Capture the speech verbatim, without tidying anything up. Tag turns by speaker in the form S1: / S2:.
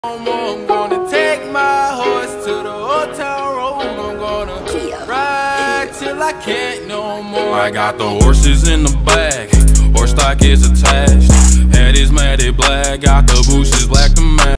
S1: I'm gonna take my horse to the old town road. I'm gonna ride till I can't no more. I got the horses in the back, horse stock is attached. Head is matted black, got the bushes black to match.